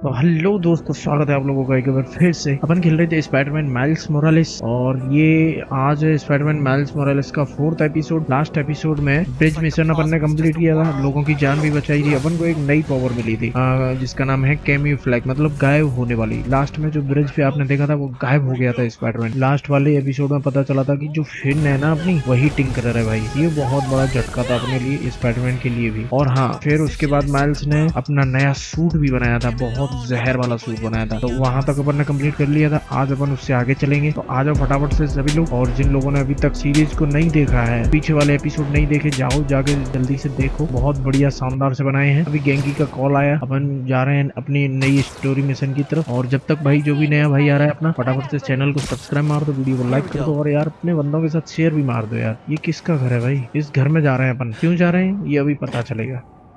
तो हेलो दोस्तों, स्वागत है आप लोगों का एक बार फिर से। अपन खेल रहे थे स्पाइडरमैन माइल्स मोरालेस और ये आज स्पाइडरमैन माइल्स मोरालेस का 4th एपिसोड। लास्ट एपिसोड में ब्रिज मिशन अपन ने कंप्लीट किया था, लोगों की जान भी बचाई थी। अपन को एक नई पावर मिली थी जिसका नाम है कैम्यूफ्लैग, मतलब गायब होने वाली। लास्ट में जो ब्रिज पे आपने देखा था वो गायब हो गया था स्पाइडरमैन। लास्ट वाले एपिसोड में पता चला था कि जो फिन है ना अपनी, वही टिंकरर है भाई। ये बहुत बड़ा झटका था अपने लिए, स्पाइडरमैन के लिए भी। और हाँ, फिर उसके बाद माइल्स ने अपना नया सूट भी बनाया था, बहुत जहर वाला सूट बनाया था। तो वहां तक अपन ने कंप्लीट कर लिया था। आज अपन उससे आगे चलेंगे। तो आ जाओ फटाफट से सभी लोग। और जिन लोगों ने अभी तक सीरीज को नहीं देखा है, पीछे वाले एपिसोड नहीं देखे, जाओ जाके जल्दी से देखो। बहुत बढ़िया शानदार से बनाए हैं। अभी गैंगी का कॉल आया, अपन जा रहे हैं अपनी नई स्टोरी मिशन की तरफ। और जब तक भाई जो भी नया भाई आ रहा है अपना, फटाफट से चैनल को सब्सक्राइब मार दो, वीडियो को लाइक कर दो और यार अपने बंदों के साथ शेयर भी मार दो। यार ये किसका घर है भाई? इस घर में जा रहे हैं अपन। क्यों जा रहे हैं ये अभी पता चलेगा।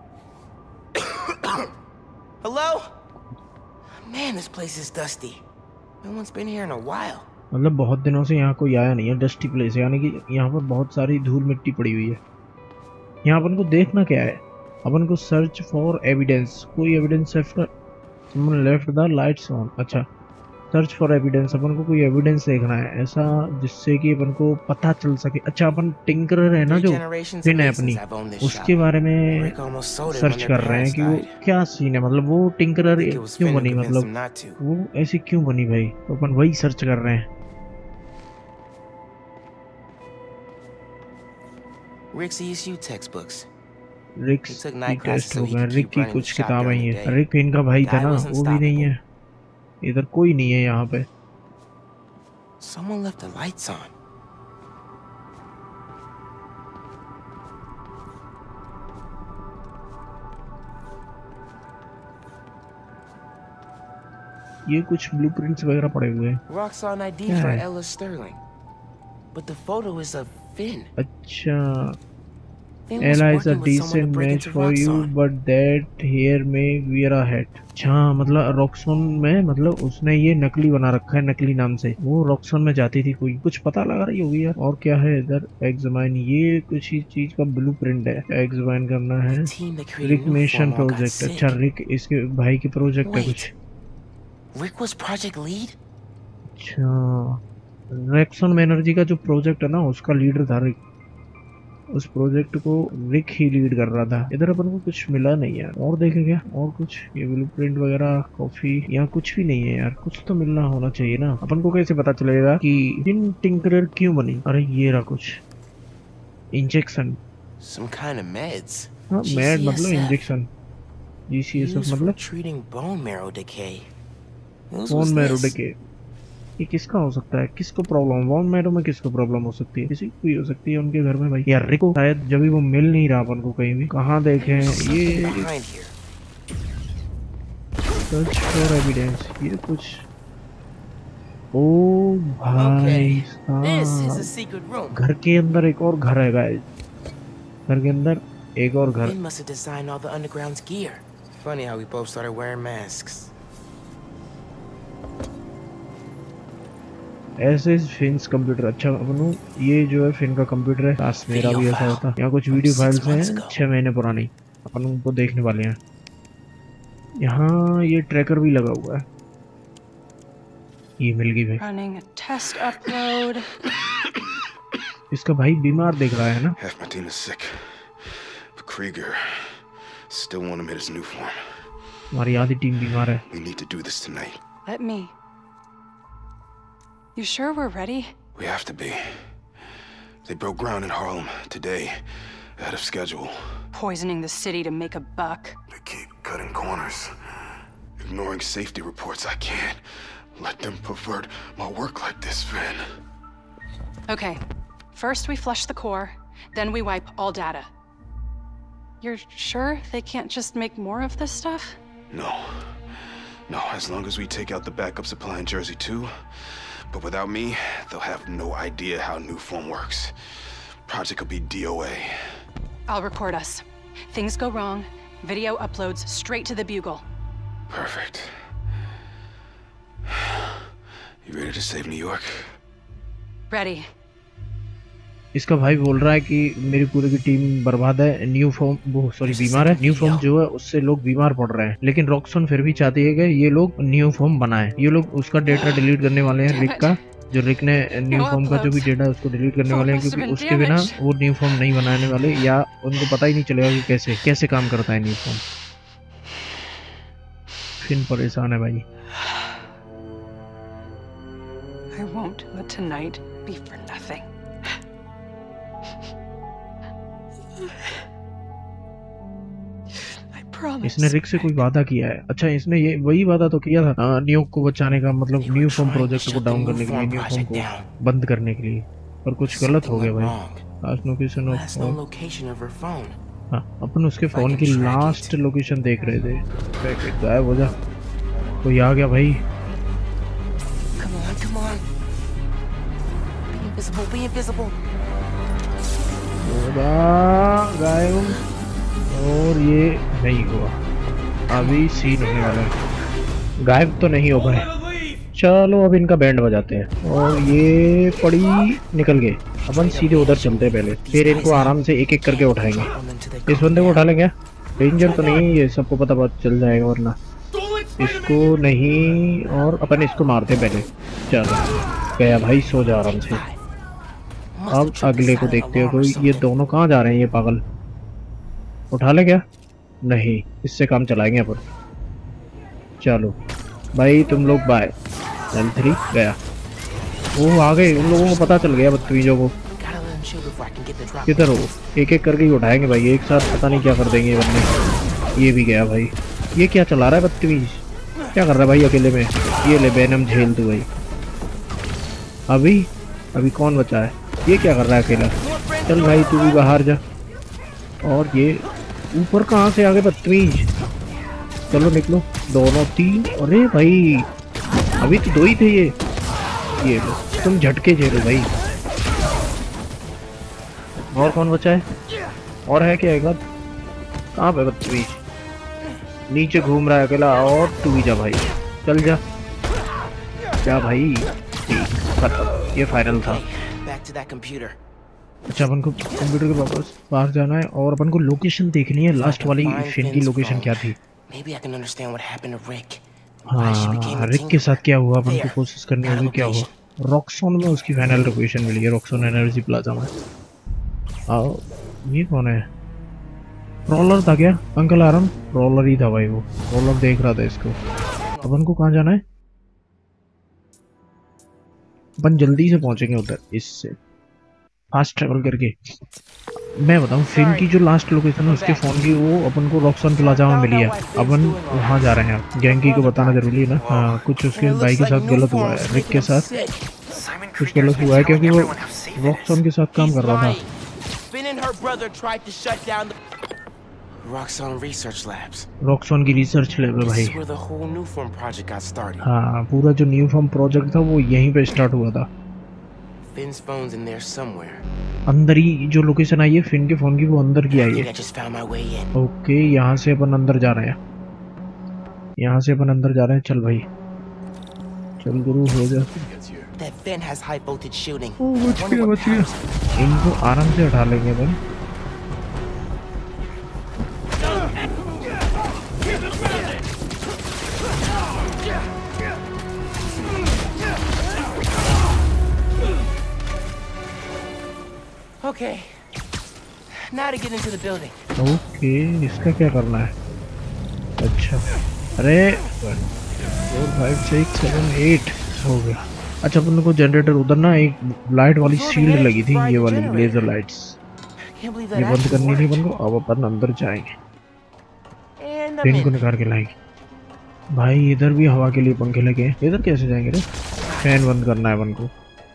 Hello? Man, this place is dusty. No one's been here in a while. मतलब बहुत दिनों से यहाँ कोई आया नहीं है। डस्टी प्लेस है, यानी कि यहाँ पर बहुत सारी धूल मिट्टी पड़ी हुई है। यहाँ अपन को देखना क्या है? अपन को सर्च फॉर एविडेंस। कोई evidence left the lights on. अच्छा, सर्च फॉर एविडेंस। अपन को कोई एविडेंस देखना है ऐसा जिससे कि अपन को पता चल सके। अच्छा, अपन टिंकरर है ना जो फिन है अपनी, उसके बारे में सर्च कर रहे हैं कि वो क्या सीन है। मतलब वो टिंकरर क्यों बनी, मतलब वो ऐसी क्यों बनी भाई। तो अपन वही सर्च कर रहे हैं। Rick's ESU textbooks. रिक की टेस्ट हो गया। रिक की कुछ किताबें ही है। रिक फिन का भाई था ना, वो भी नहीं है। इधर कोई नहीं है यहाँ पे। Someone left the lights on. ये कुछ ब्लूप्रिंट्स वगैरह पड़े हुए हैं। Roxxon ID for Ella Sterling. But the photo is of Finn. अच्छा, Finn was Ella is a working with someone to decent break match into for you, Roxxon. but that here may wear a hat. अच्छा, मतलब रॉक्सॉन में, मतलब उसने ये नकली बना रखा है, नकली नाम से। वो रॉक्सॉन में जाती थी। कोई कुछ पता लगा रही होगी यार। और क्या है इधर? एग्जामाइन। ये कुछ ही चीज का ब्लूप्रिंट है, एग्जामाइन करना है। Rick mission project. अच्छा, रिक इसके भाई की प्रोजेक्ट है कुछ। Rick was project lead? अच्छा, रॉक्सॉन एनर्जी का जो प्रोजेक्ट है ना, उसका लीडर था रिक। उस प्रोजेक्ट को रिक ही लीड कर रहा था। इधर अपन को कुछ मिला नहीं यार। और देखे क्या? और कुछ ये ब्लूप्रिंट वगैरह, कॉफी, यहाँ कुछ भी नहीं है यार। कुछ तो मिलना होना चाहिए ना। अपन को कैसे पता चलेगा कि इन टिंकरर क्यों बनी? अरे ये रहा कुछ injection. Some kind of meds. हाँ, मैड मतलब इंजेक्शन। GCSF Used for मतलब treating bone marrow decay. Whose bone was marrow this? Decay. ये किसका हो सकता है? किसको प्रॉब्लम? बोन मैरो में किसको प्रॉब्लम हो सकती है? किसी को भी हो सकती है उनके घर में भाई। यार रिको शायद जब भी वो मिल नहीं रहा अपन को कहीं भी। कहाँ देखें ये? Behind here. Search for evidence. ये कुछ, ओ भाई This is a साहब, secret room. घर के अंदर एक और घर है गाइस। घर के अंदर एक और घर। Finn must have designed all the underground's gear. Funny how we both started wearing masks. ऐसे फिन्स कंप्यूटर। अच्छा अपनू, ये जो है फिन का कंप्यूटर है। काश मेरा भी ऐसा होता। यहाँ कुछ वीडियो फाइल्स हैं 6 महीने पुरानी, अपन उनको देखने वाले हैं। यहाँ ये ट्रैकर भी लगा हुआ है। ये मिल गई भाई। Running a test upload. इसका भाई बीमार दिख रहा है ना। Half my team is sick, but Krieger still want him in his new form. हमारी आधी टीम बीमार है। We need to do this tonight. Let me. You sure we're ready? We have to be. They broke ground in Harlem today, ahead of schedule. Poisoning the city to make a buck. They keep cutting corners, ignoring safety reports. I can't let them pervert my work like this, Finn. Okay. First we flush the core, then we wipe all data. You're sure they can't just make more of this stuff? No. No, as long as we take out the backup supply in Jersey too. But without me, they'll have no idea how new form works. Project will be DOA. I'll report us. Things go wrong, video uploads straight to the Bugle. Perfect. You ready to save New York? Ready. इसका भाई बोल रहा है कि मेरी पूरी की team बर्बाद है, न्यू फॉर्म वो सॉरी बीमार है, न्यू फॉर्म जो है उससे लोग बीमार पड़ रहे हैं, लेकिन रॉक्सन फिर भी चाहती है कि ये लोग न्यू फॉर्म बनाएं। ये लोग उसका डेटा डिलीट करने वाले हैं, रिक का, जो रिक ने न्यू फॉर्म का जो भी डेटा है उसको डिलीट करने वाले हैं, क्योंकि उसके बिना वो न्यू फॉर्म नहीं बनाने वाले, या उनको पता ही नहीं चलेगा कि कैसे कैसे काम करता है न्यू फॉर्म। फिन परेशान है भाई। I won't let tonight be for nothing. I promise. इसने रिक से कोई वादा किया है। अच्छा, इसने ये वही वादा तो किया था न्यूक को बचाने का, मतलब न्यू फॉर्म प्रोजेक्ट को डाउन करने के लिए, न्यू फॉर्म को बंद करने के लिए, पर कुछ गलत हो गया भाई। लास्ट लोकेशन ऑफ हाँ, अपन उसके फोन की लास्ट लोकेशन देख रहे थे। गायब हो जा, कोई आ गया भाई। Come on. Be invisible. गायब, और ये नहीं हुआ, अभी सीन होने वाला है। गायब तो नहीं हो पाए। चलो अब इनका बैंड बजाते हैं, और ये पड़ी निकल गए। अपन सीधे उधर चलते हैं पहले, फिर इनको आराम से एक एक करके उठाएंगे। इस बंदे को उठा लेंगे, डेंजर तो नहीं, ये सबको पता चल जाएगा, वरना इसको नहीं, और अपन इसको मारते हैं पहले। चलो गया भाई, सो जा आराम से। अब अगले को देखते हो, कोई ये दोनों कहाँ जा रहे हैं ये पागल। उठा ले क्या? नहीं, इससे काम चलाएंगे अपन। चलो भाई तुम लोग बाय। L3 गया, वो आ गए, उन लोगों को पता चल गया बदतमीजों को। किधर हो? एक एक करके ही उठाएंगे भाई, एक साथ पता नहीं क्या कर देंगे ये बंदे। ये भी गया भाई। ये क्या चला रहा है बदतमीज, क्या कर रहा है भाई अकेले में? ये ले वेनम झेल तू भाई। अभी कौन बचा है? ये क्या कर रहा है अकेला? चल भाई तू भी बाहर जा। और ये ऊपर कहाँ से आ गए बदतमीज? चलो निकलो, दोनों तीन। अरे भाई अभी तो दो ही थे ये लो, तुम झटके झेलो भाई। और कौन बचा है? और है क्या? एक बात, कहाँ पे बदतमीज? नीचे घूम रहा है अकेला। और तू भी जा भाई, चल जा क्या भाई। ठीक, खत्म, ये फाइनल था। अच्छा, अपन को कंप्यूटर के वापस बाहर जाना है, और अपन को लोकेशन देखनी है, लास्ट वाली फिन की लोकेशन क्या थी। हाँ, रिक के साथ क्या हुआ अपन को कोशिश करनी होगी, क्या हुआ। रॉक्सॉन में उसकी फाइनल लोकेशन मिली है, रॉक्सॉन एनर्जी प्लाजा में। आओ, ये कौन है? रोलर था क्या? अंकल आराम, रोलर ही था भाई, वो रोलर देख रहा था इसको। अपन को कहाँ जाना है? अपन जल्दी से पहुंचेंगे उधर, इससे फास्ट ट्रेवल करके। मैं बताऊं, फिन की जो लास्ट लोकेशन है उसके फोन की, वो अपन को रॉक्सॉन प्लाजा में मिली है। अपन वहाँ जा रहे हैं। गैंकी को बताना जरूरी है ना। हाँ, कुछ उसके भाई के साथ गलत हुआ है, रिक के साथ कुछ गलत हुआ है, क्योंकि वो रॉक्सॉन के साथ काम कर रहा था। रॉक्सॉन की रिसर्च लैब है भाई। हाँ, पूरा जो न्यू फॉर्म प्रोजेक्ट था वो यहीं पे स्टार्ट हुआ था। अंदर ही जो लोकेशन आई है फिन के फोन की, वो अंदर की आई है। ओके, यहाँ से अपन अंदर जा रहे हैं, यहाँ से अपन अंदर जा रहे हैं। चल भाई, चल गुरु हो जा। बच गया। इनको आराम से उठा लेंगे भाई। Okay. Now to get into the building. Okay, इसका क्या करना है? अच्छा, अरे 1 4 5 6 7 8 हो गया। अच्छा, अपन को जनरेटर उधर ना एक लाइट वाली शील्ड लगी थी, ये वाली लेजर लाइट्स, ये बंद करनी थी अपन को। अब अपन अंदर जाएंगे, फिन को निकाल के लाएंगे। भाई इधर भी हवा के लिए पंखे लगे, इधर कैसे जाएंगे रे? फैन बंद करना है अपन को।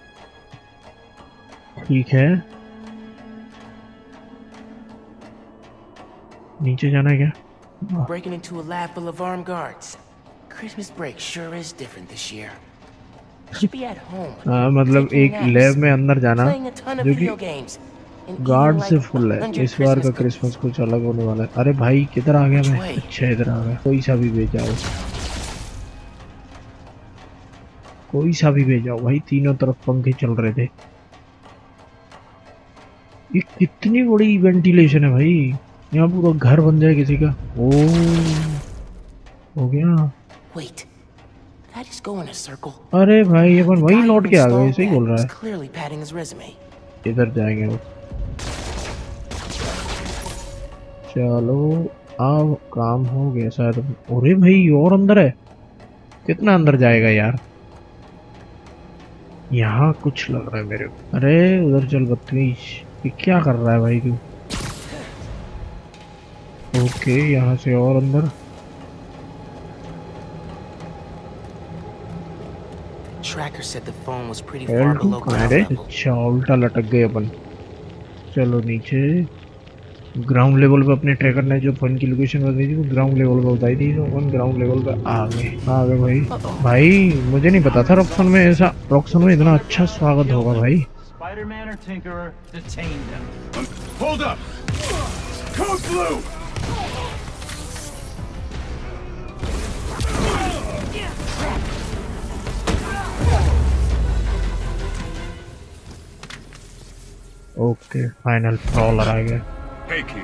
ठीक है, नीचे जाना है क्या? Breaking into a lab full of armed guards. Christmas break sure is different this year. Should be at home. हाँ, मतलब एक लैब में अंदर जाना जो कि गार्ड से फुल है। इस बार का क्रिसमस कुछ अलग होने वाला है। अरे भाई किधर आ गया मैं? अच्छा, इधर आ गया। कोई सा भी भेजाओ, कोई सा भी भेजाओ भाई। तीनों तरफ पंखे चल रहे थे। ये कितनी बड़ी वेंटिलेशन है भाई, यहाँ पूरा घर बन जाए किसी का। ओ हो गया। Wait, that is go in a circle. अरे भाई अपन वही Guy लौट who के आ गए, installed सही that बोल रहा was है। clearly padding his resume. इधर जाएंगे वो। चलो अब काम हो गया शायद। अरे भाई और अंदर है, कितना अंदर जाएगा यार। यहाँ कुछ लग रहा है मेरे को। अरे उधर चल बदतमीज, ये क्या कर रहा है भाई तू। ओके यहाँ से और अंदर। Tracker said the phone was pretty far below ground level. अच्छा उल्टा लटक गए अपन। चलो नीचे ग्राउंड लेवल पे अपने ट्रैकर ने जो फोन की लोकेशन बताई थी वो ग्राउंड लेवल पे बताई थी, तो अपन ग्राउंड लेवल पे आ गए भाई। भाई मुझे नहीं पता था रॉक्सन में इतना अच्छा स्वागत होगा भाई। Spider-Man or Tinkerer, detain them. Hold up! Code Blue! Okay final prowler आ गया। Hey, kid.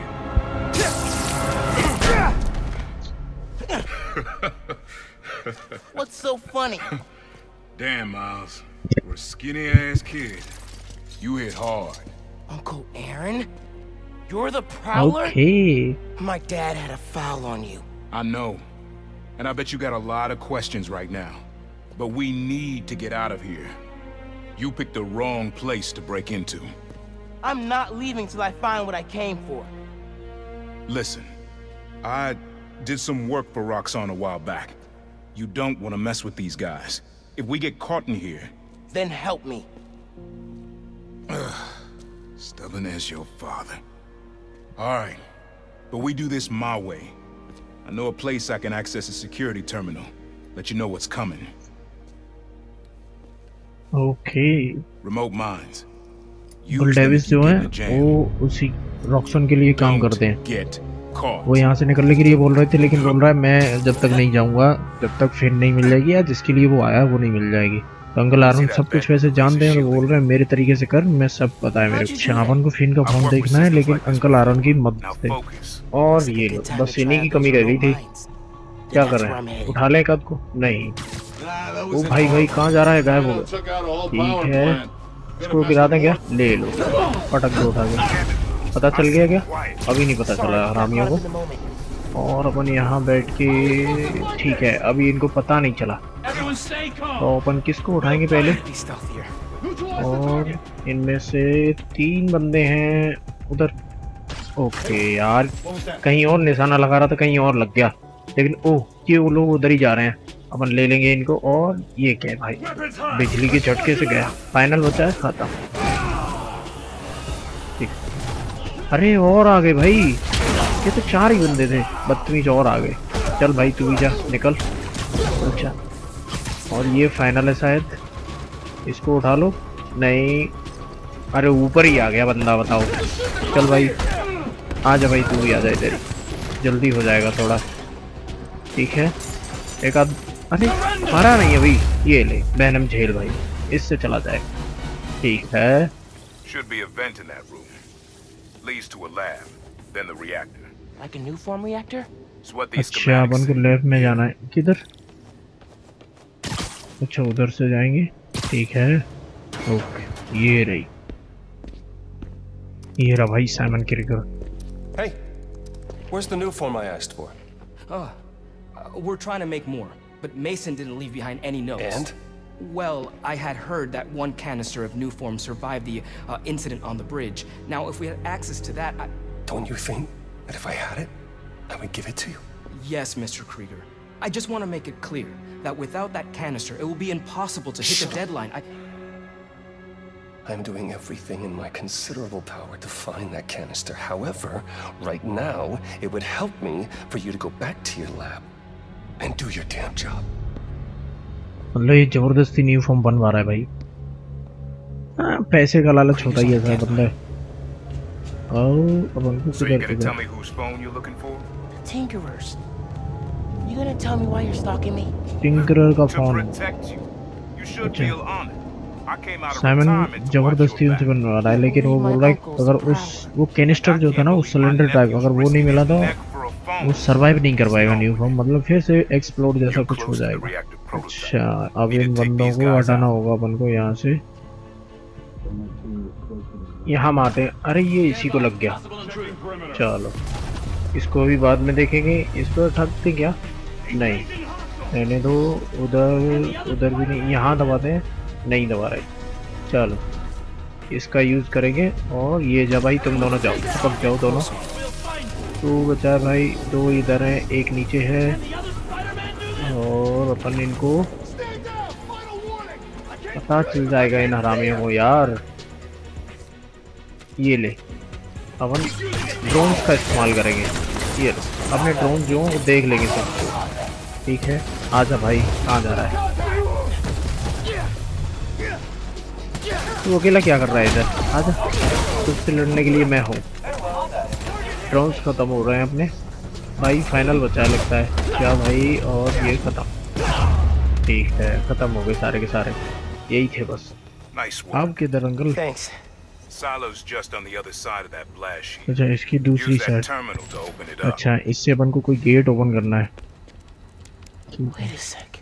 What's so funny? Damn, Miles. You're a skinny-ass kid. You hit hard. Uncle Aaron? You're the Prowler? Okay My dad had a foul on you. I know. And I bet you got a lot of questions right now. But we need to get out of here. You picked the wrong place to break into. I'm not leaving till I find what I came for. Listen, I did some work for Roxxon a while back. You don't want to mess with these guys. If we get caught in here... Then help me. Stubborn as your father. Alright, but we do this my way. I know a place I can access a security terminal. Let you know what's coming. Okay Remote mines. बुल Davis जो है वो उसी रॉक्सन के लिए काम करते हैं। Get caught. वो यहाँ से निकलने के लिए बोल रहे थे, लेकिन बोल रहा है मैं जब तक नहीं जाऊंगा जब तक फिन नहीं मिल जाएगी, या जिसके लिए वो आया वो नहीं मिल जाएगी। तो अंकल आरन सब कुछ वैसे जानते हैं, तो बोल रहे हैं मेरे तरीके से कर, मैं सब पता है मेरे को। शाबान को फिन का फोन देखना है, लेकिन अंकल आरन की मदद से। और ये लो बस इन्हीं की कमी रह गई थी। क्या कर रहे हैं, उठा लें कद को? नहीं। वो भाई कहाँ जा रहा है, गायब हो गया। ठीक है इसको गिरा दें क्या? ले लो, पटक दो उठा के। पता चल गया क्या? अभी नहीं पता चला हरामियों को। और अपन यहाँ बैठ के ठीक है, अभी इनको पता नहीं चला, तो अपन किसको उठाएंगे पहले? और इनमें से 3 बंदे हैं उधर। ओके यार कहीं और निशाना लगा रहा था, कहीं और लग गया, लेकिन ओह ये वो लोग उधर ही जा रहे हैं। अपन ले लेंगे इनको। और ये क्या है भाई, बिजली के झटके से गया। फाइनल बचा है खाता। अरे और आ गए भाई, ये तो 4 ही बंदे थे, बदतमीज और आ गए। चल भाई तू भी जा, निकल। अच्छा और ये फाइनल है शायद, इसको उठा लो। नहीं अरे ऊपर ही आ गया बंदा, बताओ। चल भाई आ जा भाई, तू भी आ जाए, तेरी जल्दी हो जाएगा थोड़ा। ठीक है एक आध, अरे मारा नहीं अभी। ये ले बैनम झेल भाई, इससे चला जाए। ठीक है Should be a vent in that room. Leads to a lab, then the reactor. Like a new form reactor? It's what these अच्छा अपन को लैब में जाना है। किधर? अच्छा उधर से जाएंगे। ठीक है ओके ये रही, ये रहा भाई Simon Krieger. Hey, where's the new form I asked for? We're trying to make more, but Mason didn't leave behind any notes. And? Well, I had heard that one canister of new form survived the incident on the bridge. Now, if we had access to that, Don't you think that if I had it, I would give it to you? Yes, Mr. Krieger. I just want to make it clear that without that canister, it will be impossible to hit the deadline. I'm doing everything in my considerable power to find that canister. However, right now, it would help me for you to go back to your lab and do your damn job. मतलब ये जबरदस्ती new form बनवा रहा है भाई। हाँ, पैसे का लालच होता ही है सारे बंदे। So you're gonna tell me whose phone you're looking for? Tinkerers. You gonna tell me why you're stalking me? Tinkerer का To phone. protect you. You should feel honored. Simon जबरदस्ती उनसे बनवा रहा है, लेकिन वो बोल रहा है अगर वो कैनिस्टर जो था ना, उस सिलेंडर टाइप, अगर वो नहीं मिला तो वो सरवाइव नहीं कर पाएगा न्यू फॉर्म, मतलब फिर से एक्सप्लोड जैसा कुछ हो जाएगा। अच्छा, अब इन बंदों को हटाना होगा अपन को यहाँ से। यहाँ मारते हैं। अरे ये इसी को लग गया, चलो इसको भी बाद में देखेंगे। इस पर ठगते क्या? नहीं रहने दो, उधर भी नहीं, यहाँ दबाते हैं, नहीं दबा रहे। चलो इसका यूज करेंगे। और ये जा भाई, तुम दोनों जाओ, चिपक जाओ दोनों। तू बचा भाई, दो इधर है, एक नीचे है, और अपन इनको पता चल जाएगा इन हरामियों को यार। ये ले, अपन ड्रोन का इस्तेमाल करेंगे। ये अपने ड्रोन जो वो देख लेंगे सबको, ठीक है? आजा भाई, कहाँ जा रहा है तू? अकेला क्या कर रहा है इधर? आजा, तुझसे लड़ने के लिए मैं हूँ। ड्रोन्स खत्म हो रहे हैं अपने भाई, फाइनल बचा लगता है क्या भाई? और ये खत्म, ठीक है, खत्म हो गए सारे के सारे, यही थे बस। आप किधर uncle? Silo's just on the other side of that blast sheet. अच्छा, इसकी दूसरी साइड। अच्छा, इससे अपन को कोई गेट ओपन करना है। Wait a sec.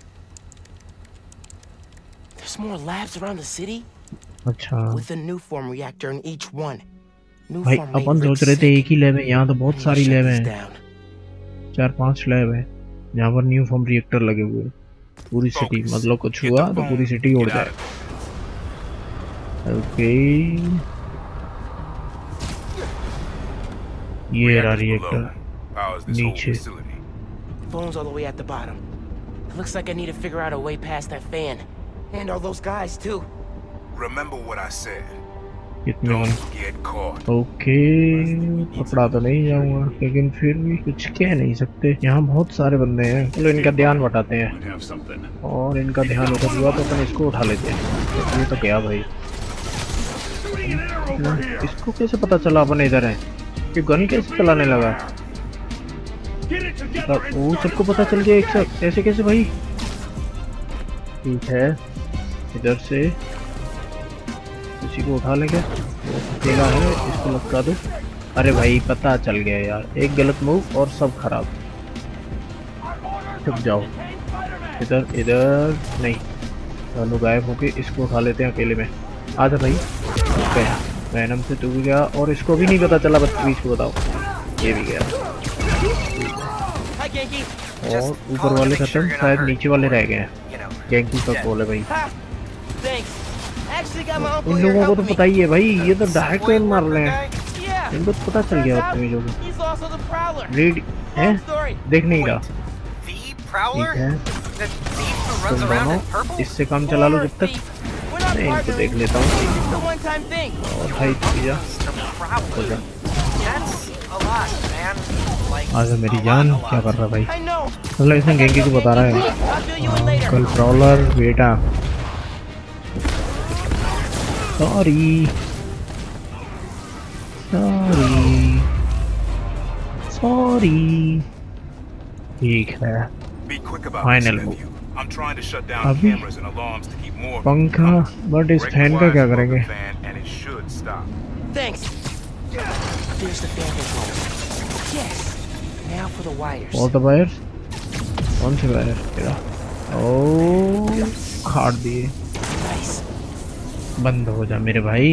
There's more labs around the city? अच्छा With a new form reactor in each one. भाई, अपन सोच रहे थे एक ही लैब है, यहाँ तो बहुत सारी लैब हैं, 4-5 लैब है जहाँ पर न्यू फॉर्म रिएक्टर लगे हुए। पूरी सिटी, मतलब कुछ हुआ तो पूरी सिटी उड़ जाए। ओके, ये रहा रिएक्टर नीचे। Phone's all the way at the bottom. It looks like I need to figure out a way past that fan. And all those guys too. Remember what I said. इतने Don't get caught. Okay, पकड़ा तो नहीं जाऊंगा, लेकिन फिर भी कुछ कह नहीं सकते। यहाँ बहुत सारे बंदे हैं, चलो इनका ध्यान बटाते हैं। और इनका ध्यान उधर हुआ तो अपन इसको उठा लेते हैं। ये तो क्या भाई, इसको कैसे पता चला अपन इधर है? ये गन कैसे चलाने लगा? वो सबको पता चल गया एक साथ, ऐसे कैसे भाई? ठीक है, इधर से किसी को उठा लेंगे, अकेला है, इसको लटका दो। अरे भाई, पता चल गया यार, एक गलत मूव और सब खराब। छुप जाओ, इधर नहीं, दोनों गायब होके इसको उठा लेते हैं अकेले में। आजा भाई, वैनम से तू भी गया, और इसको भी नहीं पता चला, बदतमीज को बताओ। ये भी गया, और ऊपर वाले खत्म, शायद नीचे वाले रह गए हैं। गैंकी का कॉल है भाई। इन लोगों को तो पता ही है भाई, ये तो डायरेक्ट ट्रेन मार रहे हैं, इनको तो पता चल गया बदतमीजों को। रेड है, देख नहीं रहा, ठीक है, तुम दोनों इससे काम चला लो जब तक मैं इनको देख लेता हूँ। और भाई जा, आजा मेरी जान, क्या कर रहा भाई? मतलब इसने गैंगी को बता रहा है, कल प्रॉलर बेटा, सॉरी सॉरी सॉरी, ठीक है, फाइनल हो। अभी पंखा, बट इस फैन का क्या करेंगे? और तो वायर, कौन से वायर तेरा? ओ, काट दिए, बंद हो जा मेरे भाई।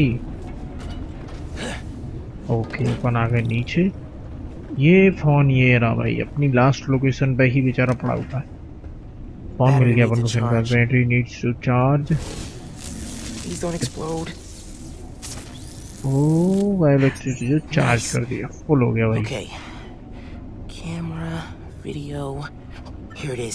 ओके, अपन आ गए नीचे। ये फोन ये रहा भाई, अपनी लास्ट लोकेशन पे ही बेचारा पड़ा हुआ है। फोन मिल गया अपन को, sim card, battery needs to charge. Oh, Violet जो चार्ज कर दिया, फुल हो गया भाई। Okay. Camera, video. Here it is.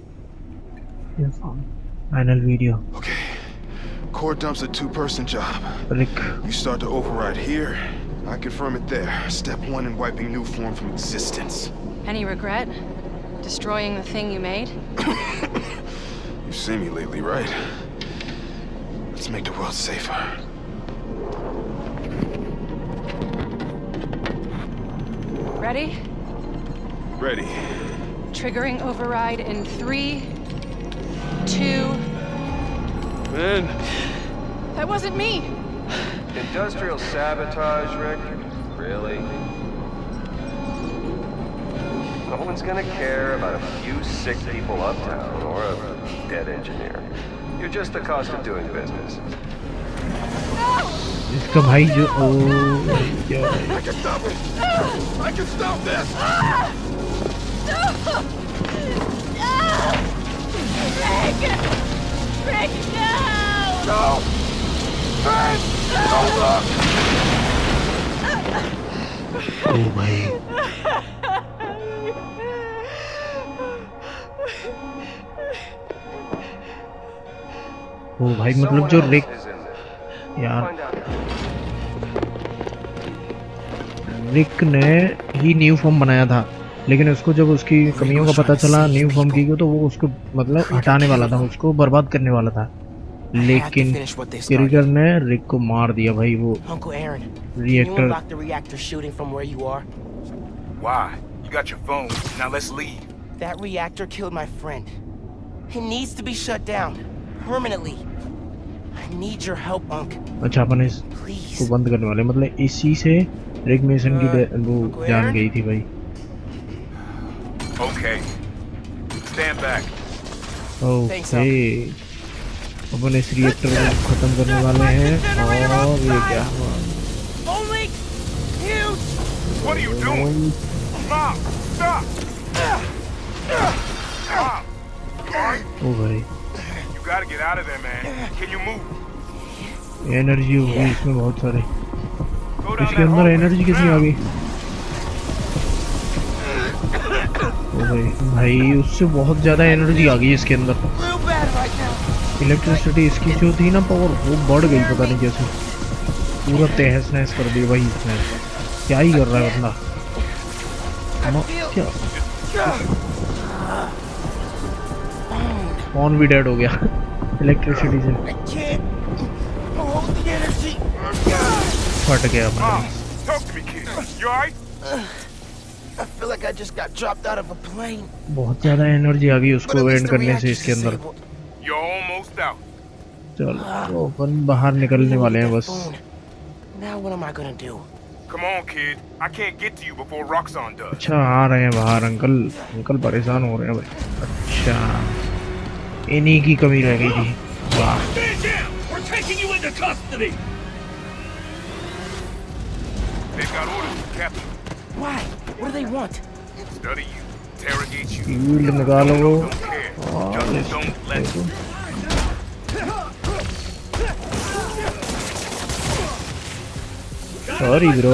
Final video. Okay. Core dump's a two-person job. Rick. You start to override here. I confirm it there. Step 1 in wiping new form from existence. Any regret? Destroying the thing you made? You've seen me lately, right? Let's make the world safer. Ready? Ready. Triggering override in 3, 2... Man, That wasn't me. Industrial sabotage, Rick? Really? No one's gonna care about a few sick people uptown or a dead engineer. You're just the cost of doing business. इसका भाई जो ओ I can stop it! I can stop this! Rick, no! No! Ben! Don't look! ओ भाई ओ भाई मतलब जो रिक यार रिक ने ही new form बनाया था, लेकिन उसको जब उसकी कमियों का पता चला न्यू फॉर्म की तो वो उसको मतलब हटाने वाला था, उसको बर्बाद करने वाला था, लेकिन किरिगर ने रिक को मार दिया भाई। वो Uncle Aaron, reactor can you unlock the reactor shooting from where you are? Why? You got your phone. Now let's leave. That reactor killed my friend. It needs to be shut down permanently. I need your help, Unc. अच्छा अपन इसको बंद करने वाले, मतलब इसी से रिक mason की वो जान गई थी भाई। Okay. Stand back. ओके अपन इस रिएक्टर को खत्म करने वाले हैं और ये क्या हुआ? Only you. What are you doing? Mom, stop! Mom, ओ भाई you gotta get out of there, man. Can you move? Energy होगी इसमें बहुत सारे। Go down इसके that अंदर hallway. एनर्जी कितनी आ गई? ओ भाई उससे बहुत ज्यादा एनर्जी आ गई इसके अंदर। Real bad right now. Electricity इसकी जो थी ना पावर वो बढ़ गई, पता नहीं कैसे पूरा तहस नहस कर दिया भाई इसने। क्या ही कर रहा है बंदा? क्या फोन भी डेड हो गया इलेक्ट्रिसिटी से, I can't hold the energy. फट गया Mom, भाई। talk to me, kid. You alright? I feel like I just got dropped out of a plane. बहुत ज्यादा एनर्जी आ गई But उसको at least एंड the करने से reactor's इसके अंदर। disabled. You're almost out. चलो तो अपन बाहर निकलने वाले हैं बस। Phone. Now what am I gonna do? Come on, kid. I can't get to you before Roxxon does. अच्छा आ रहे हैं बाहर अंकल, अंकल परेशान हो रहे हैं भाई। अच्छा इन्हीं की कमी रह गई थी। वाह We're taking you into custody! They've got orders from Captain. Why? What do they want? Study you, interrogate you. Field निकालो वो। Don't care. Just don't let them. Sorry bro.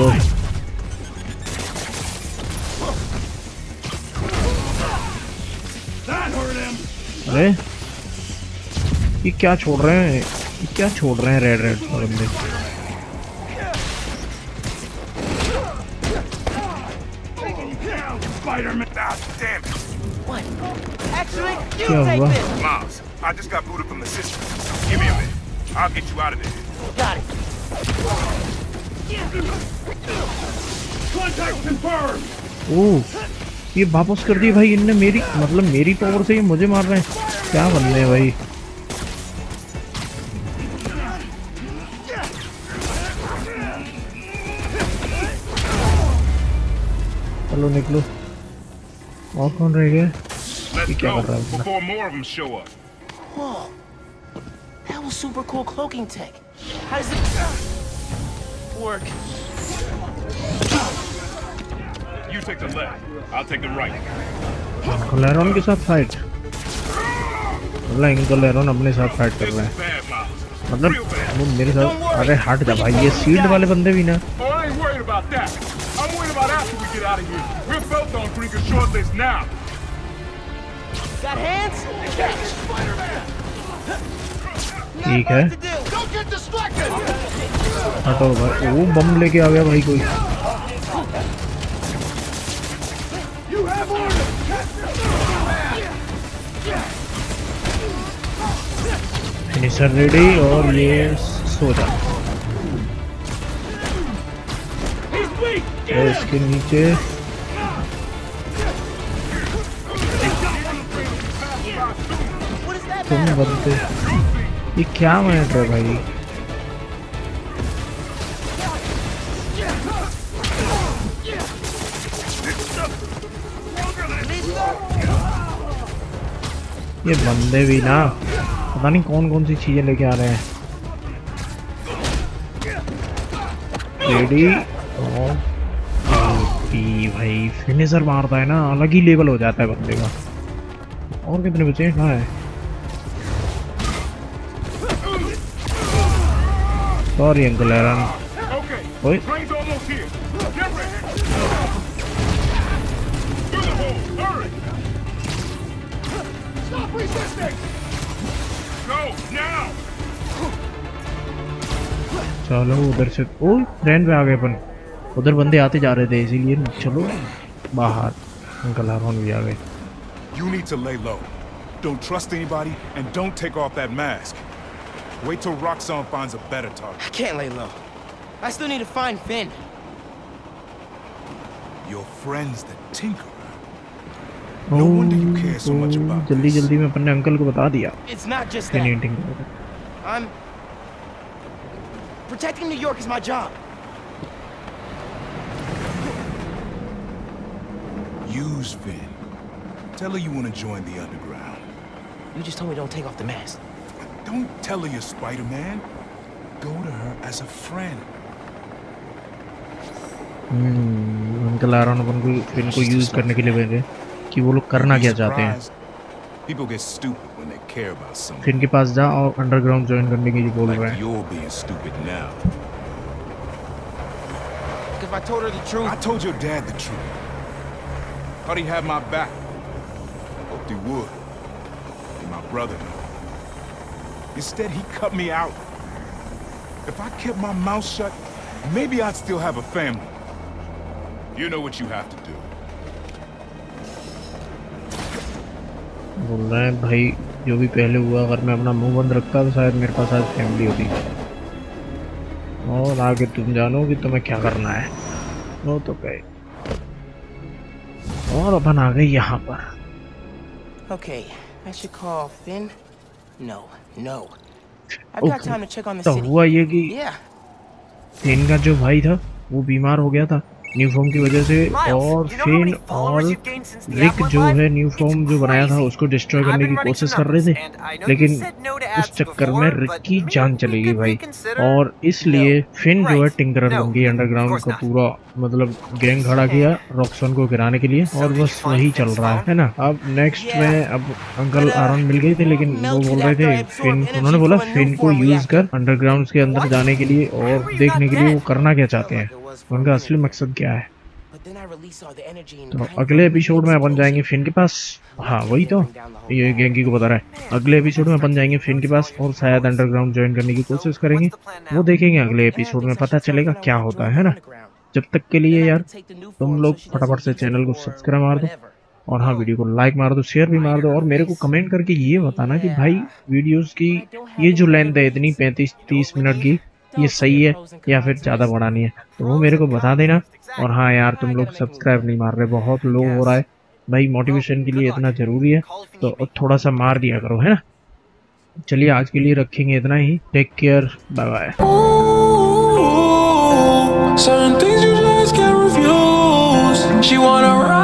अरे ये क्या छोड़ रहे हैं, ये क्या छोड़ रहे हैं रेड रेड बंदे? Spider-Man. Ah, damn it. What? Actually, you क्या take हुआ? this. Miles, I just got booted from the system. Give me a minute. I'll get you out of there. Got it. Contact confirmed! ओह ये वापस कर दिए भाई इनने मेरी, मतलब मेरी पावर से ये मुझे मार रहे हैं। क्या बन रहे हैं भाई? चलो निकलो। और कौन रह गया? Let's क्या go कर रहा है? before more of them show up. Whoa. That was super cool cloaking tech. How does it work? You take the left. I'll take the right. Uncle Aaron के साथ फाइट, मतलब अंकल एरॉन अपने साथ fight कर This रहे is हैं, bad, Miles. मतलब Real bad. वो मेरे साथ। अरे हट जा भाई, ये सील्ड वाले बंदे भी ना। Oh, I ain't worried about that. I'm worried about after we get out of here. We're both on drinking short list now. Got hands? ठीक है What to do? Don't get distracted. हटो भाई। वो बम लेके आ गया भाई कोई। You have orders! Finisher ready और ये सो जा। He's weak! और इसके नीचे What is that तुम matter? बनते, ये क्या मैटर है भाई? ये बंदे भी ना पता नहीं कौन कौन सी चीजें लेके आ रहे हैं। रेडी और भाई फिनिशर मारता है ना, अलग ही लेवल हो जाता है बंदे का। और कितने बचे हैं? कहाँ है? Sorry uncle Aaron. ओए चलो उधर से। ओ ट्रेन पे आ गए अपन। उधर बंदे आते जा रहे थे इसीलिए चलो बाहर। अंकल एरन भी आ गए। You need to lay low. Don't trust anybody and don't take off that mask. Wait till Roxxon finds a better target. I can't lay low. I still need to find Finn. Your friend's the Tinkerer. No wonder you care so much about जल्दी this. जल्दी में अपन ने uncle को बता दिया। It's not just Finn that. Tinkerer। I'm... Protecting New York is my job. Use Finn. Tell her you want to join the underground. You just told me don't take off the mask. Don't tell her you're Spider-Man. Go to her as a friend. Uncle Aaron अपन को Finn को use करने के लिए भेजे कि वो लोग करना क्या चाहते हैं। People get stupid when they care about something. Finn के पास जा और अंडरग्राउंड ज्वाइन करने के लिए बोल रहे हैं। You're being stupid now. If I told her the truth... I told your dad the truth. Thought he had my back. Hoped he would. Be my brother. Instead, he cut me out. If I kept my mouth shut, maybe I'd still have a family. You know what you have to do. बोल रहे हैं भाई जो भी पहले हुआ अगर मैं अपना मुंह बंद रखता तो शायद मेरे पास आज फैमिली होती। और आगे तुम जानो कि तुम्हें क्या करना है। वो तो गए और अपन आ गए यहाँ पर। Okay, I should call Finn. No. I've got time to check on the city. तो हुआ ये कि Yeah. फिन का जो भाई था वो बीमार हो गया था न्यू फॉर्म की वजह से, और फिन और रिक जो है न्यू फॉर्म जो बनाया था उसको डिस्ट्रॉय करने की कोशिश कर रहे थे, लेकिन उस चक्कर में रिक की जान चली गई भाई। और इसलिए फिन जो है टिंकरर बन गई। अंडरग्राउंड का पूरा मतलब गैंग खड़ा किया रॉक्सन को गिराने के लिए, और बस वही चल रहा है ना। अब नेक्स्ट में अब अंकल एरन मिल गए थे, लेकिन वो बोल रहे थे फिन, उन्होंने बोला फिन को यूज कर अंडरग्राउंड के अंदर जाने के लिए और देखने के लिए वो करना क्या चाहते हैं, उनका असली मकसद क्या है। तो अगले एपिसोड में अपन जाएंगे फिन के पास। हाँ वही तो ये गैंगी को बता रहा है। अगले एपिसोड में अपन जाएंगे फिन के पास और शायद अंडरग्राउंड ज्वाइन करने की कोशिश करेंगे। वो देखेंगे अगले एपिसोड में, पता चलेगा क्या होता है ना। जब तक के लिए यार तुम लोग फटाफट से चैनल को सब्सक्राइब मार दो, और हाँ वीडियो को लाइक मार दो, शेयर भी मार दो, और मेरे को कमेंट करके ये बताना कि भाई वीडियोस की ये जो लेंथ है इतनी 35-30 मिनट की, ये सही है या फिर ज़्यादा बढ़ानी है, तो वो मेरे को बता देना। और हाँ यार तुम लोग सब्सक्राइब नहीं मार रहे, बहुत लो हो रहा है भाई, मोटिवेशन के लिए इतना ज़रूरी है तो थोड़ा सा मार दिया करो, है ना। चलिए आज के लिए रखेंगे इतना ही। Take care, bye bye.